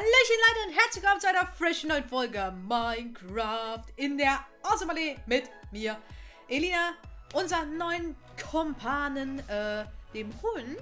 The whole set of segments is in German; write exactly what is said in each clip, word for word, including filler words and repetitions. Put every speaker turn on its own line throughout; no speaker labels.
Hallöchen Leute und herzlich willkommen zu einer frischen neuen Folge Minecraft in der Awesome Allee mit mir, Elina, unseren neuen Kumpanen, äh, dem Hund.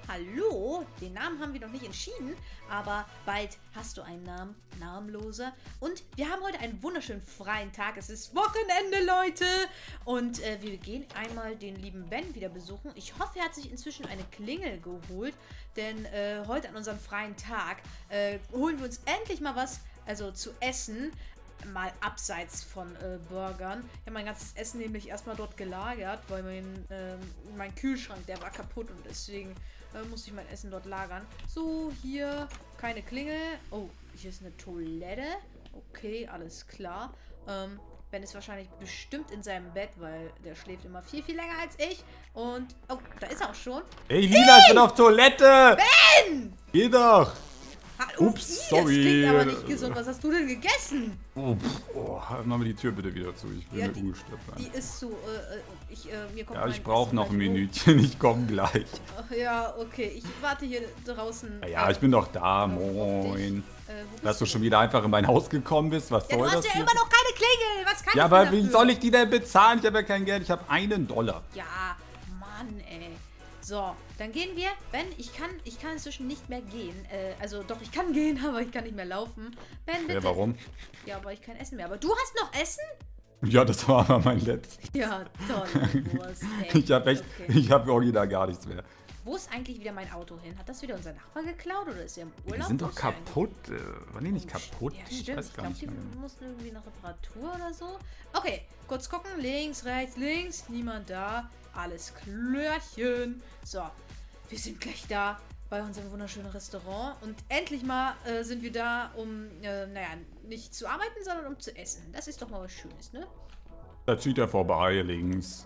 Hallo, den Namen haben wir noch nicht entschieden, aber bald hast du einen Namen, Namenloser. Und wir haben heute einen wunderschönen freien Tag. Es ist Wochenende, Leute. Und äh, wir gehen einmal den lieben Ben wieder besuchen. Ich hoffe, er hat sich inzwischen eine Klingel geholt, denn äh, heute an unserem freien Tag äh, holen wir uns endlich mal was, also zu essen. Mal abseits von äh, Burgern. Ich habe mein ganzes Essen nämlich erstmal dort gelagert, weil mein, äh, mein Kühlschrank, der war kaputt und deswegen äh, musste ich mein Essen dort lagern. So, hier keine Klingel. Oh, hier ist eine Toilette. Okay, alles klar. Ähm, Ben ist wahrscheinlich bestimmt in seinem Bett, weil der schläft immer viel, viel länger als ich. Und, oh, da ist er auch schon.
Ey, Lina, ich bin auf Toilette!
Ben!
Geh doch!
Oh,
Ups,
ii,
sorry.
Das klingt aber nicht gesund. Was hast du denn gegessen?
Oh, oh, mach mir die Tür bitte wieder zu. Ich will
Ja,
mir
die-
ungestört
Die
sein.
ist so, äh, ich, äh, mir kommt
Ja,
mein
ich brauche
Essen
noch ein
gleich hoch.
Minütchen. Ich komme gleich.
Ach, ja, okay. Ich warte hier draußen.
Ja, ich bin doch da.
auf dich.
Moin.
Äh, wo bist
Dass du schon wieder einfach in mein Haus gekommen bist. Was
Ja,
soll
du hast
das
ja
hier?
immer noch keine Klingel. Was kann
Ja,
ich
aber
denn
wie
dafür?
soll ich die denn bezahlen? Ich habe ja kein Geld. Ich habe einen Dollar.
Ja, Mann, ey. So, dann gehen wir. Ben, ich kann, ich kann inzwischen nicht mehr gehen. Äh, also doch, ich kann gehen, aber ich kann nicht mehr laufen. Ben, bitte.
Ja, warum?
Ja, aber ich kein Essen mehr. Aber du hast noch Essen?
Ja, das war aber mein letztes.
Ja, toll. Wurst, ey.
Ich habe echt,
Okay.
ich habe original gar nichts mehr.
Wo ist eigentlich wieder mein Auto hin? Hat das wieder unser Nachbar geklaut oder ist er im Urlaub?
Die sind
Wo
doch
ist er eigentlich?
kaputt. Äh, Waren die nicht kaputt?
Ja,
Ich
stimmt.
weiß
Ich
gar
glaube,
nicht
die
mehr. genau.
mussten irgendwie nach Reparatur oder so. Okay, kurz gucken. Links, rechts, links. Niemand da. Alles klärchen. So, wir sind gleich da bei unserem wunderschönen Restaurant. Und endlich mal äh, sind wir da, um, äh, naja, nicht zu arbeiten, sondern um zu essen. Das ist doch mal was Schönes, ne?
Da zieht er vorbei links.
Oh,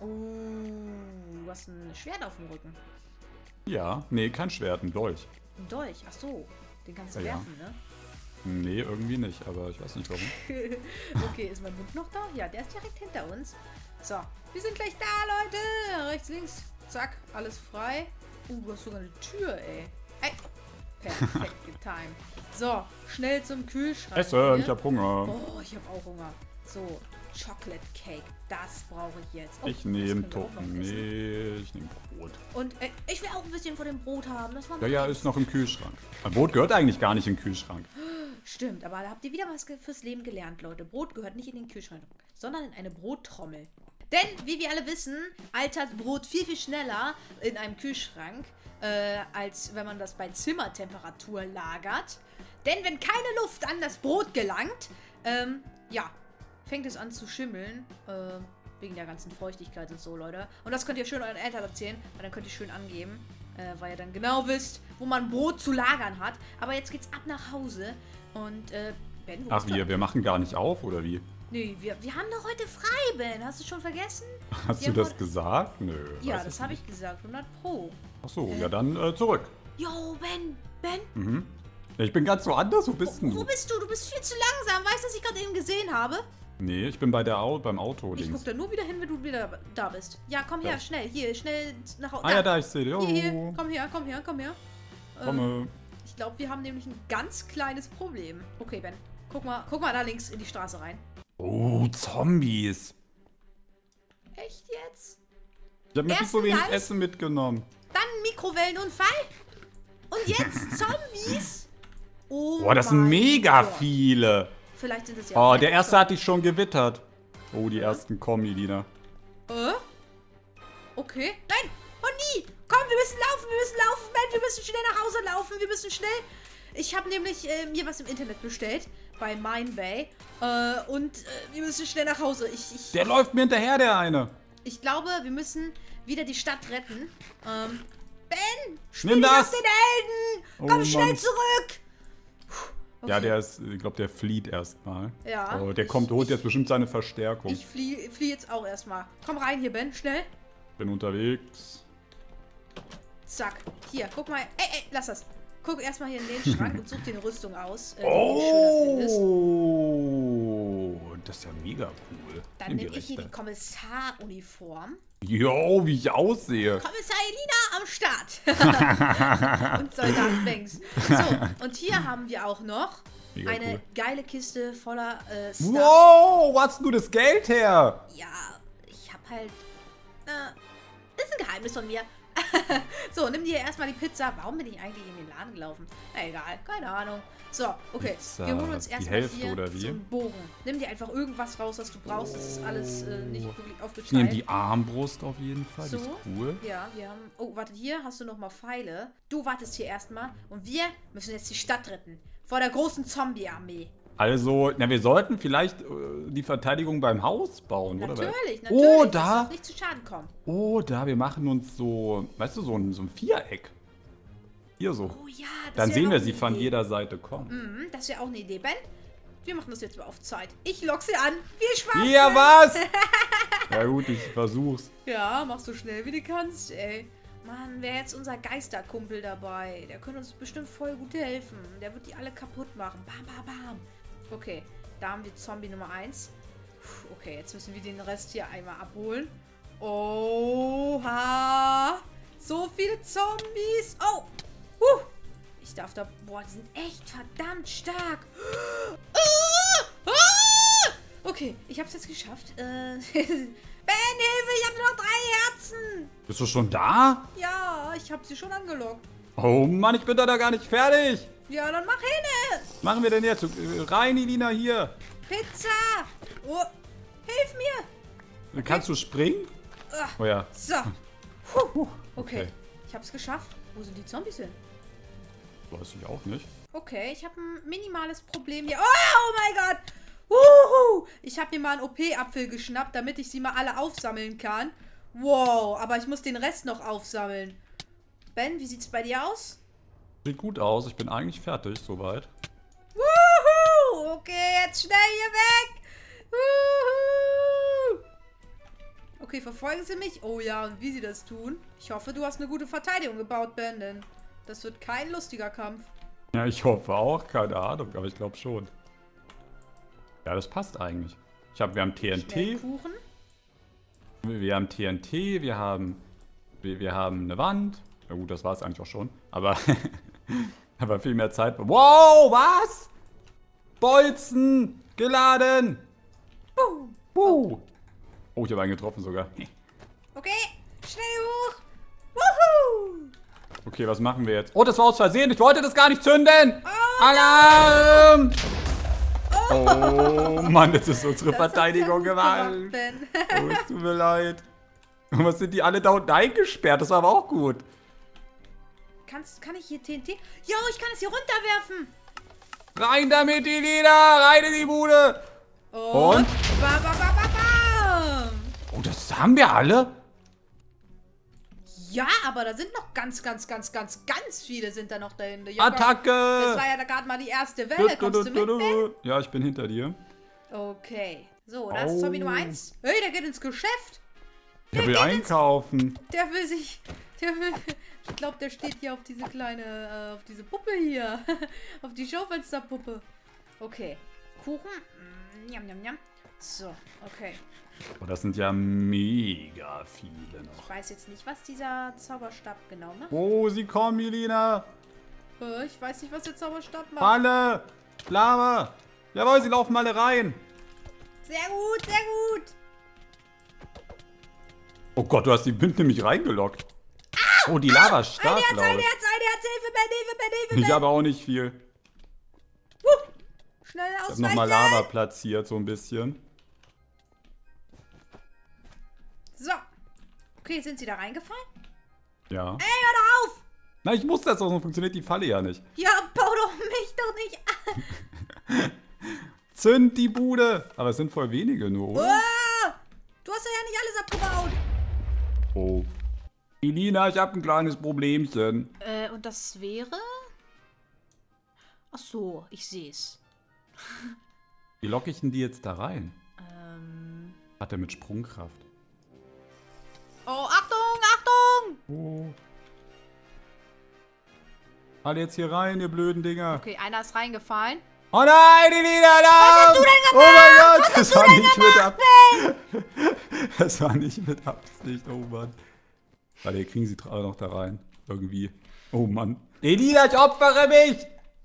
du hast ein Schwert auf dem Rücken.
Ja, nee, kein Schwert, ein Dolch.
Ein Dolch. Ach so, den kannst du
Ja, ja.
werfen, ne?
Nee, irgendwie nicht, aber ich weiß nicht warum.
Okay, ist mein Hund noch da? Ja, der ist direkt hinter uns. So, wir sind gleich da, Leute. Rechts, links. Zack, alles frei. Uh, du hast sogar eine Tür, ey. Ey. Perfekt getimed. So, schnell zum Kühlschrank.
Essen,
hier.
ich hab Hunger.
Oh, ich habe auch Hunger. So, Chocolate Cake. Das brauche ich jetzt. Oh,
Ich
das
nehme
können wir auch noch
Tucken.
essen.
Nee, ich nehme Brot.
Und äh, ich will auch ein bisschen von dem Brot haben. Das war
Ja, ja, ist noch im Kühlschrank. Ein Brot gehört eigentlich gar nicht in den Kühlschrank.
Stimmt, aber da habt ihr wieder was ge- fürs Leben gelernt, Leute. Brot gehört nicht in den Kühlschrank, sondern in eine Brottrommel. Denn, wie wir alle wissen, altert Brot viel, viel schneller in einem Kühlschrank, äh, als wenn man das bei Zimmertemperatur lagert. Denn wenn keine Luft an das Brot gelangt, ähm, ja, fängt es an zu schimmeln, äh, wegen der ganzen Feuchtigkeit und so, Leute. Und das könnt ihr schön euren Eltern erzählen, weil dann könnt ihr schön angeben, äh, weil ihr dann genau wisst, wo man Brot zu lagern hat. Aber jetzt geht's ab nach Hause und, äh, Ben, wo
Ach,
bist du?
wir, wir machen gar nicht auf, oder wie?
Nee, wir, wir haben doch heute frei, Ben. Hast du schon vergessen?
Hast
Wir
du
haben
das
heute-
gesagt? Nö.
Ja,
weiß
das habe ich gesagt. hundert Pro.
Ach so, ja dann äh, zurück.
Yo, Ben. Ben,
Mhm. Ja, ich bin ganz woanders. Wo bist denn
wo
du?
bist du? Du bist viel zu langsam. Weißt du, was ich gerade eben gesehen habe?
Nee, ich bin bei der Au beim Auto
Ich guck
links.
da nur wieder hin, wenn du wieder da bist. Ja, komm her,
Ja.
schnell. Hier, schnell nach Hause.
Ah ja, da, ich sehe dich.
Hier, hier.
Oh,
Komm her, komm her, komm her. Ähm,
komme.
ich glaube, wir haben nämlich ein ganz kleines Problem. Okay, Ben. Guck mal, guck mal da links in die Straße rein.
Oh, Zombies.
Echt jetzt?
Ich habe mir
Erst
so wenig
ganz-
Essen mitgenommen.
Dann Mikrowellenunfall. Und jetzt Zombies. Oh
Boah, das sind
mein
mega
Gott.
viele.
Vielleicht sind es ja
Oh,
auch
der
mehr
erste hatte ich schon gewittert. Oh, die ersten kommen, Lina.
Äh? Okay. Nein! Oh nie! Komm, wir müssen laufen, wir müssen laufen, Ben, wir müssen schnell nach Hause laufen, wir müssen schnell. Ich habe nämlich äh, mir was im Internet bestellt, bei Mindbay. Äh, und äh, wir müssen schnell nach Hause. Ich, ich,
Der läuft mir hinterher, der eine.
ich glaube, wir müssen wieder die Stadt retten. Ähm, Ben! Spiel
Nimm
dich
das!
auf den Helden!
Oh,
Komm schnell
Mann.
zurück!
Ja,
Okay.
der ist, ich glaube, der flieht erstmal.
Ja,
Oh, der
ich-
kommt, holt
ich-
jetzt bestimmt seine Verstärkung.
Ich fliehe flieh jetzt auch erstmal. Komm rein hier, Ben, schnell.
bin unterwegs.
Zack. Hier, guck mal. Ey, ey, lass das. Guck erstmal hier in den Schrank und such dir eine Rüstung aus, äh, die du schöner findest.
Oh, das ist ja mega cool.
Dann
Nimm die
nehme ich hier die
rechte.
Kommissaruniform.
Jo, wie ich aussehe.
Kommissar Elina am Start. Und Soldat Banks. So, und hier haben wir auch noch
Mega
eine
cool.
geile Kiste voller äh, Stuff.
Wow, wo hast du das Geld her?
Ja, ich hab halt... Äh, das ist ein Geheimnis von mir. So, nimm dir erstmal die Pizza. Warum bin ich eigentlich in den Laden gelaufen? Na egal, keine Ahnung. So, okay.
Pizza,
Wir holen uns
die
erstmal
Hälfte
hier
oder wie?
so einen Bogen. Nimm dir einfach irgendwas raus, was du brauchst. Das ist alles äh, nicht wirklich
Ich
aufgeteilt.
nehme die Armbrust auf jeden Fall,
So.
die ist cool.
Ja, wir haben... Oh, warte, hier hast du nochmal Pfeile. Du wartest hier erstmal. Und wir müssen jetzt die Stadt retten. Vor der großen Zombie-Armee.
Also, na, wir sollten vielleicht äh, die Verteidigung beim Haus bauen, oder?
Natürlich, natürlich.
Oh,
Das
da.
darf nicht zu Schaden kommen.
Oh, da, wir machen uns so, weißt du, so ein, so ein Viereck. Hier so.
Oh ja, das
Dann
wär
sehen
auch
wir
eine
sie von
Idee.
jeder Seite kommen.
Mhm, das wäre auch eine Idee, Ben. Wir machen das jetzt mal auf Zeit. Ich lock sie an. Viel Spaß.
Ja,
Ben.
was? Ja gut, ich versuch's.
Ja, mach so schnell wie du kannst, ey. Mann, wäre jetzt unser Geisterkumpel dabei. Der könnte uns bestimmt voll gut helfen. Der wird die alle kaputt machen. Bam, bam, bam. Okay, da haben wir Zombie Nummer eins. Puh, okay, jetzt müssen wir den Rest hier einmal abholen. Oha. So viele Zombies. Oh. Huh. Ich darf da... Boah, die sind echt verdammt stark. Ah! Ah! Okay, ich hab's jetzt geschafft. Äh, Ben, Hilfe, ich hab nur noch drei Herzen.
Bist du schon da?
Ja, ich hab sie schon angelockt.
Oh Mann, ich bin da gar nicht fertig.
Ja, dann mach hin.
Was machen wir denn jetzt? Äh, Rein, Elina, hier.
Pizza. Oh, hilf mir.
Kannst du springen?
Ah,
Oh ja.
so. Puh. Okay.
Okay.
Ich hab's geschafft. Wo sind die Zombies hin?
Weiß ich auch nicht.
Okay, ich habe ein minimales Problem hier. Oh, oh mein Gott. Uhu. Ich habe mir mal einen O P-Apfel geschnappt, damit ich sie mal alle aufsammeln kann. Wow, aber ich muss den Rest noch aufsammeln. Ben, wie sieht's bei dir aus?
Sieht gut aus. Ich bin eigentlich fertig, soweit.
Wuhu. Okay, jetzt schnell hier weg. Wuhu. Okay, verfolgen sie mich? Oh ja, und wie sie das tun? Ich hoffe, du hast eine gute Verteidigung gebaut, Ben, denn das wird kein lustiger Kampf.
Ja, ich hoffe auch. Keine Ahnung, aber ich glaube schon. Ja, das passt eigentlich. Ich hab, wir haben T N T.
Kuchen.
Wir haben T N T, wir haben, wir, wir haben eine Wand. Na gut, das war es eigentlich auch schon. Aber, aber viel mehr Zeit. Wow, was? Bolzen, geladen.
Boom.
Uh. Oh, ich habe einen getroffen sogar.
Okay, schnell hoch. Wuhu.
Okay, was machen wir jetzt? Oh, das war aus Versehen. Ich wollte das gar nicht zünden. Oh, Alarm! Oh Mann, jetzt ist unsere
Das hast du
Verteidigung
ja gut gemacht,
gewalt.
Ben.
Oh, es tut mir leid. Und was sind die alle da unten eingesperrt? Das war aber auch gut.
Kannst, kann ich hier T N T? Jo, ich kann es hier runterwerfen.
Rein damit, die Lieder! Rein in die Bude! Und?
Ba, ba, ba, ba, bam.
Oh, das haben wir alle?
Ja, aber da sind noch ganz, ganz, ganz, ganz, ganz viele sind da noch dahinter. Ja,
Attacke!
Das war ja da gerade mal die erste Welle. Kommst du mit, Ben?
Ja, ich bin hinter dir.
Okay. So, da ist
Au.
Zombie Nummer eins. Hey, der geht ins Geschäft.
Der will einkaufen.
Der will sich... Der will... Ich glaube, der steht hier auf diese kleine... Äh, auf diese Puppe hier. Auf die Schaufensterpuppe. Okay. Kuchen. Mm, Njam, njam, njam. So, okay.
Oh, das sind ja mega viele noch.
Ich weiß jetzt nicht, was dieser Zauberstab genau macht.
Oh, sie kommen, Elina.
Äh, Ich weiß nicht, was der Zauberstab macht.
Alle! Lava! Jawohl, sie laufen alle rein.
Sehr gut, sehr gut.
Oh Gott, du hast die Wind nämlich reingelockt. Oh, die Lava
Ein
stark,
Herz,
glaube
ein
ich.
Herz, ein Herz. Hilfe, Ben, Hilfe, Ben, Hilfe, Ben.
Ich habe auch nicht viel.
Huh. Schnell
Ich habe
ausweichen.
nochmal Lava platziert, so ein bisschen.
So. Okay, sind sie da reingefallen?
Ja.
Ey, hör doch auf.
Na, ich muss das, sonst funktioniert die Falle ja nicht.
Ja, bau doch mich doch nicht an.
Zünd die Bude! Aber es sind voll wenige nur, oder?
Ah, du hast ja nicht alles abgebaut.
Oh. Elina, ich habe ein kleines Problemchen.
Äh, und das wäre? Ach so, ich seh's.
Wie locke ich denn die jetzt da rein?
Ähm.
Hat er mit Sprungkraft?
Oh, Achtung, Achtung!
Oh. Alle jetzt hier rein, ihr blöden Dinger.
Okay, einer ist reingefallen.
Oh nein, Elina, da!
Was hast du denn
Oh mein Gott,
Was
das
hast du
war
denn
nicht
gemacht,
mit ab. Das war nicht mit Absicht. Oh Mann. Warte, kriegen sie alle noch da rein. Irgendwie. Oh Mann. Elina, ich opfere mich!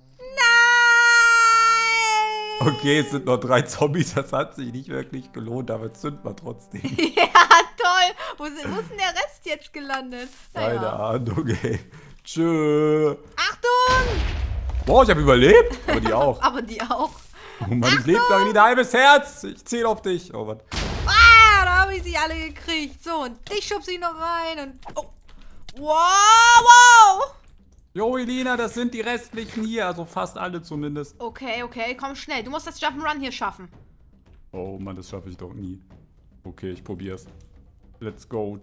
Nein!
Okay, es sind noch drei Zombies. Das hat sich nicht wirklich gelohnt, aber jetzt zünden wir trotzdem.
Ja, toll. Wo, sind, wo ist denn der Rest jetzt gelandet?
Keine
Naja.
Ahnung, ey. Tschö.
Achtung!
Boah, ich habe überlebt. Aber die auch.
Aber die auch.
Oh Mann, ich lebe noch, Elina. Halbes Herz. Ich zähle auf dich. Oh Mann.
Ah, da habe ich sie alle gekriegt. So, und dich schubse ich noch rein. Und, oh. Wow, wow.
Jo, Elina, das sind die restlichen hier. Also fast alle zumindest.
Okay, okay, komm schnell. Du musst das Jump'n'Run hier schaffen.
Oh Mann, das schaffe ich doch nie. Okay, ich probier's. Let's go.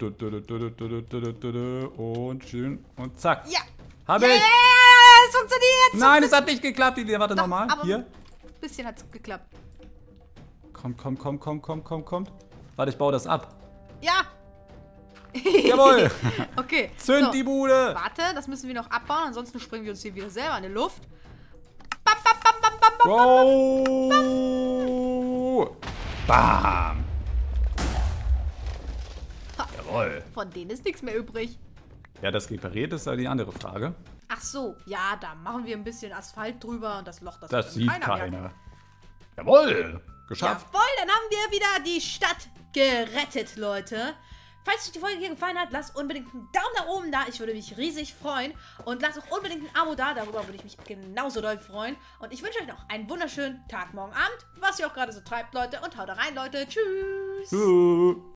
Und schön. Und zack.
Ja.
Hab
Ja,
ich.
ja, ja, ja, es funktioniert.
Nein, es hat nicht geklappt. Elina, warte
Doch,
nochmal.
aber-
Hier.
Ein bisschen hat es geklappt.
Komm, komm, komm, komm, komm, komm, komm. Warte, ich baue das ab.
Ja.
Jawohl.
Okay.
Zünd
so.
die Bude.
Warte, das müssen wir noch abbauen, ansonsten springen wir uns hier wieder selber in die Luft. Bam, bam, bam, bam, bam, bam.
Go. Bam.
Ha.
Jawohl.
Von denen ist nichts mehr übrig.
Ja, das repariert ist ja die andere Frage.
Ach so, ja, da machen wir ein bisschen Asphalt drüber und das Loch, das,
Das
sieht
sieht
keiner.
keiner. Jawohl. Geschafft.
Jawohl, dann haben wir wieder die Stadt gerettet, Leute. Falls euch die Folge hier gefallen hat, lasst unbedingt einen Daumen nach oben da. Ich würde mich riesig freuen. Und lasst auch unbedingt ein Abo da. Darüber würde ich mich genauso doll freuen. Und ich wünsche euch noch einen wunderschönen Tag, morgen Abend. Was ihr auch gerade so treibt, Leute. Und haut rein, Leute. Tschüss.
Tschüss.